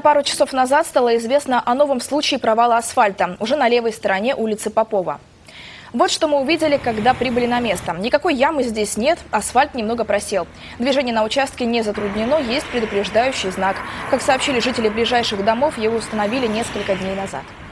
пару часов назад стало известно о новом случае провала асфальта, уже на левой стороне улицы Попова. Вот что мы увидели, когда прибыли на место. Никакой ямы здесь нет, асфальт немного просел. Движение на участке не затруднено, есть предупреждающий знак. Как сообщили жители ближайших домов, его установили несколько дней назад.